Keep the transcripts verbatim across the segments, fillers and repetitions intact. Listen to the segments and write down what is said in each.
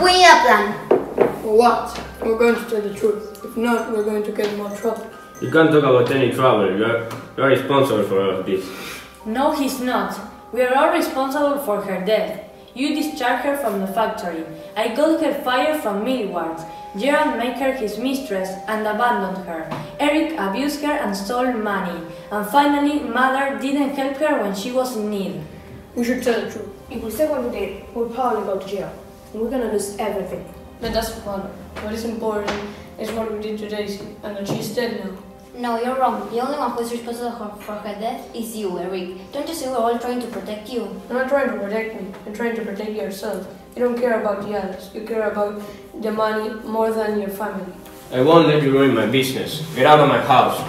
we need a plan. For what? We're going to tell the truth. If not, we're going to get in more trouble. You can't talk about any trouble. You are, you are responsible for all of this. No, he's not. We are all responsible for her death. You discharged her from the factory. I got her fired from Millward. Gerald made her his mistress and abandoned her. Eric abused her and stole money. And finally, Mother didn't help her when she was in need. We should tell the truth. If we say what we did, we'll probably go to jail. And we're gonna lose everything. That doesn't matter. What is important is what we did to Daisy, and that she's dead now. No, you're wrong. The only one who is responsible for her death is you, Eric. Don't you see we're all trying to protect you? You're not trying to protect me. You're trying to protect yourself. You don't care about the others. You care about the money more than your family. I won't let you ruin my business. Get out of my house.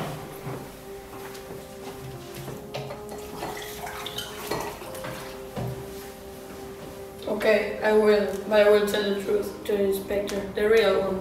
Okay, I will, but I will tell the truth to the inspector, the real one.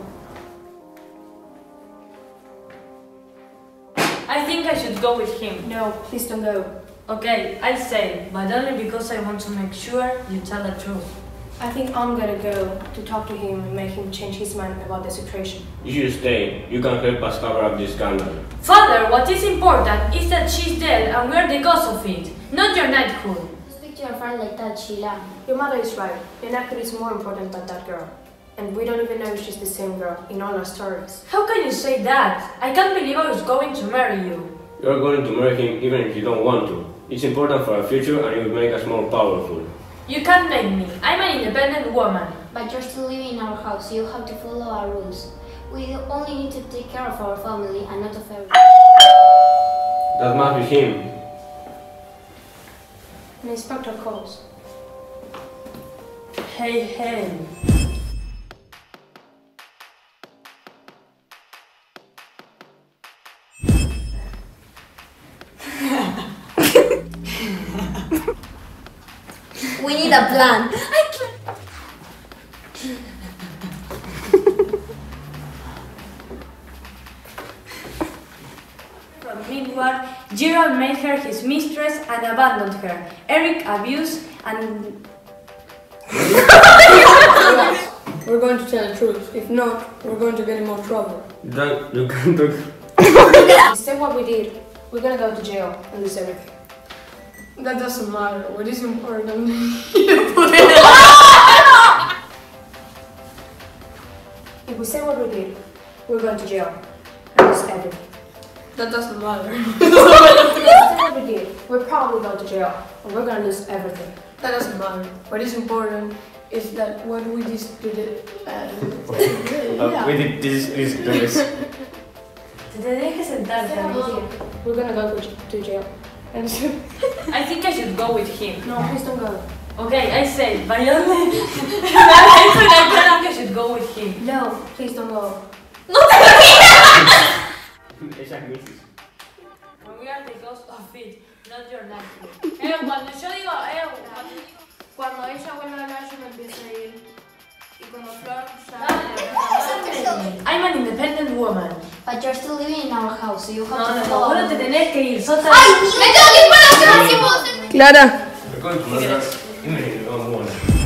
I think I should go with him. No, please don't go. Okay, I say, but only because I want to make sure you tell the truth. I think I'm gonna go to talk to him and make him change his mind about the situation. You should stay. You can help us cover up this scandal. Father, what is important is that she's dead and we're the cause of it, not your knighthood. Speak to your friend like that, Sheila. Your mother is right. The knighthood is more important than that girl. And we don't even know if she's the same girl in all our stories. How can you say that? I can't believe I was going to marry you. You are going to marry him even if you don't want to. It's important for our future and it will make us more powerful. You can't make me. I'm an independent woman. But you're still living in our house, so you have to follow our rules. We only need to take care of our family and not of everyone. That must be him. An inspector calls. Hey, hey. We need a plan. I can't. From Midward, Gerald made her his mistress and abandoned her. Eric abused and... We're going to tell the truth. If not, we're going to get in more trouble. You can't, you can't talk... If we say what we did, we're gonna go to jail and lose everything. That doesn't matter. What is important? If we say what we did, we're going to jail and lose everything. That doesn't matter. If we say what we did, we're probably going to jail and we're gonna lose everything. That doesn't matter. What is important is that what we just did. Uh, Uh, we did this, this, this. Te dejes sentarte, amigo. We're gonna go to jail. And so I think I should go with him. no, please don't go. Okay, I say, but only... I think I should go with him. No, please don't go. Esa crisis. When we are the cause of it, not your knighthood. Eh, cuando yo digo, eh, cuando digo... Cuando ella vuelve a hablar, yo me empiezo a ir. Y cuando Flor I'm an independent woman. But you're still living in our house, so you have No, to no, no, follow vos no our te rules. tenés que ir. Sos ¡Ay! ¡Me tengo que ir para la próxima! Clara. We're going to murder him in one.